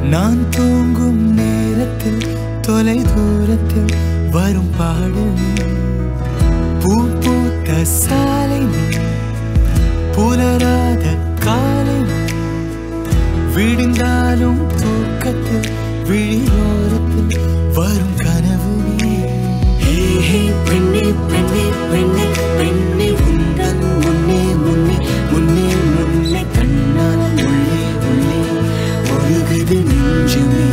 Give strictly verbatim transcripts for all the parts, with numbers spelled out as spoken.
நான் தூங்கும் நேரத்தில் தொலை தூரத்தில் வரும் பாடல் பூ பூத்த சாலை புலராத காலை விடிந்தாலும் தூக்கத்தில் விழியோரத்தில் வரும் கனவு பெண்ணே பெண்ணே பெண்ணே பெண்ணே உந்தன் முன்னே முன்னே முன்னே முன்னே கண்ணால் உள்ளே உள்ளே ஒழுகுது நெஞ்சமே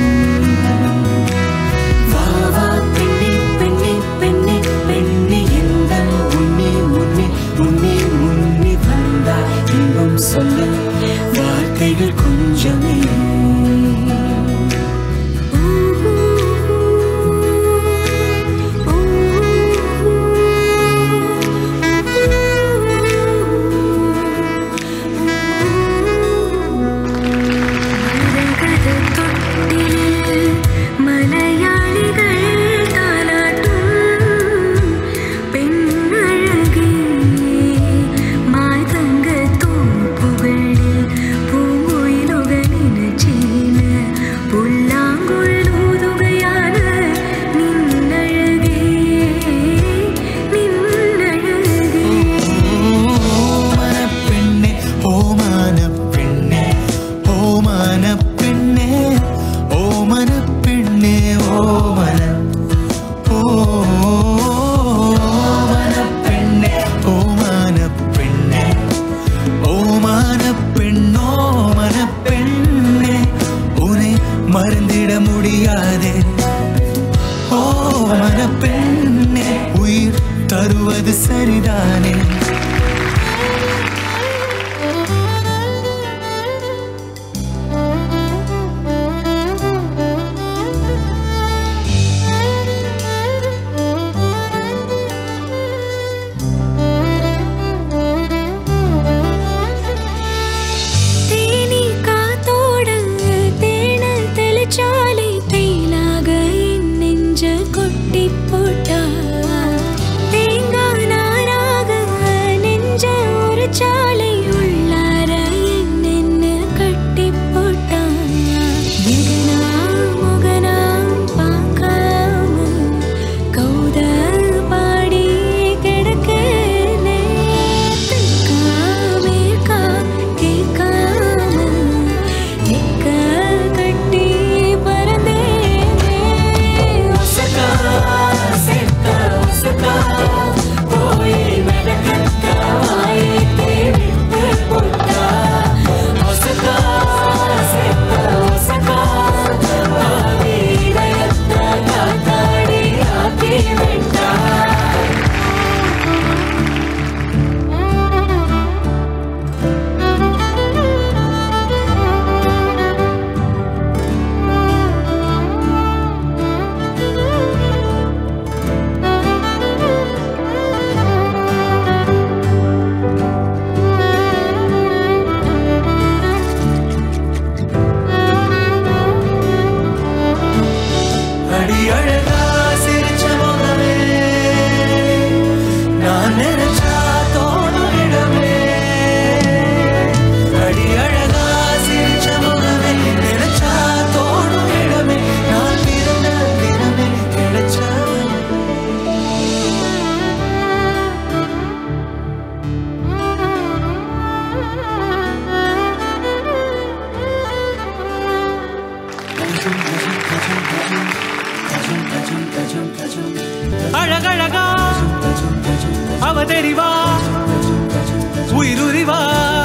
வா வா பெண்ணே பெண்ணே பெண்ணே பெண்ணே எந்தன் முன்னே முன்னே முன்னே முன்னே வந்தாய் இன்பம் சொல்ல வார்த்தைகள் கொஞ்சமே மறந்திட முடியாதே ஓ மனப்பெண்ணே உயிர் தருவது சரிதானே அழகழகா அவ தெரிவா உயிருரிவா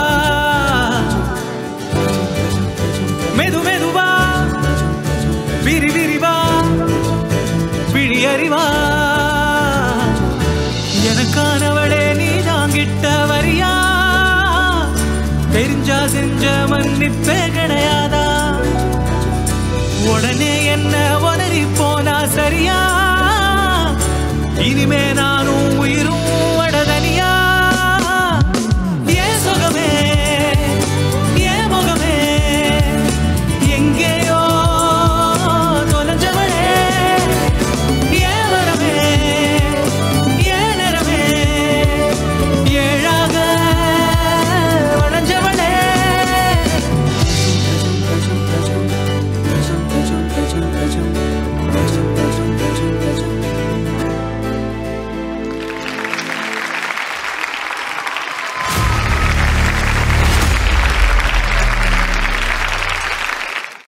மெது மெதுவா விரி விரிவா விழி அறிவா எனக்கானவளே நீ தாங்கிட்ட வரியா தெரிஞ்சா செஞ்ச மன்னிப்பே கிடையாதா உடனே என்ன